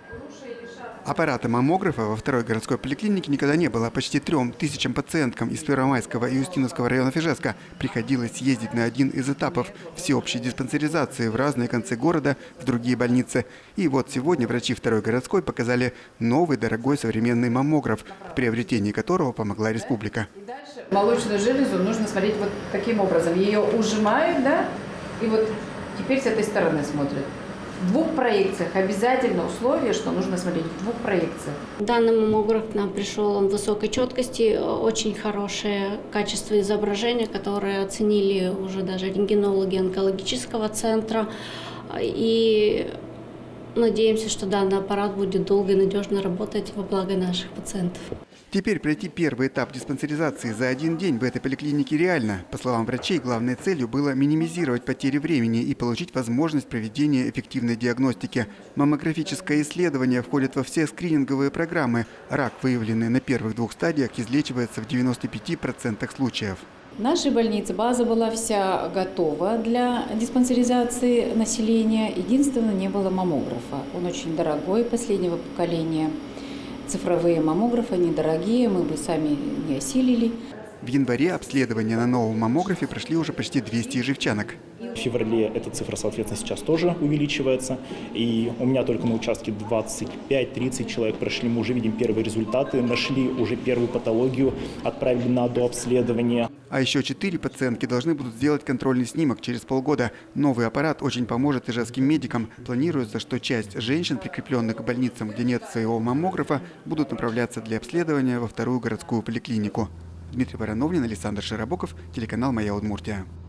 Аппарата маммографа во второй городской поликлинике никогда не было. Почти 3000 пациенткам из Первомайского и Устиновского районов Ижевска приходилось ездить на один из этапов всеобщей диспансеризации в разные концы города, в другие больницы. И вот сегодня врачи второй городской показали новый дорогой современный маммограф, в приобретении которого помогла республика. Молочную железу нужно смотреть вот таким образом. Ее ужимают, да, и вот теперь с этой стороны смотрят. В двух проекциях обязательно условие, что нужно смотреть в двух проекциях. Данный маммограф к нам пришел, он высокой четкости, очень хорошее качество изображения, которое оценили уже даже рентгенологи онкологического центра. И надеемся, что данный аппарат будет долго и надежно работать во благо наших пациентов. Теперь пройти первый этап диспансеризации за один день в этой поликлинике реально. По словам врачей, главной целью было минимизировать потери времени и получить возможность проведения эффективной диагностики. Маммографическое исследование входит во все скрининговые программы. Рак, выявленный на первых 2 стадиях, излечивается в 95% случаев. В нашей больнице база была вся готова для диспансеризации населения. Единственное, не было маммографа. Он очень дорогой, последнего поколения. Цифровые маммографы недорогие, мы бы сами не осилили. В январе обследования на новом маммографе прошли уже почти 200 ижевчанок. В феврале эта цифра, соответственно, сейчас тоже увеличивается. И у меня только на участке 25-30 человек прошли. Мы уже видим первые результаты, нашли уже первую патологию, отправили на дообследование. А еще 4 пациентки должны будут сделать контрольный снимок через полгода. Новый аппарат очень поможет ижевским медикам. Планируется, что часть женщин, прикрепленных к больницам, где нет своего маммографа, будут направляться для обследования во вторую городскую поликлинику. Дмитрий Барановнин, Александр Широбоков, телеканал «Моя Удмуртия».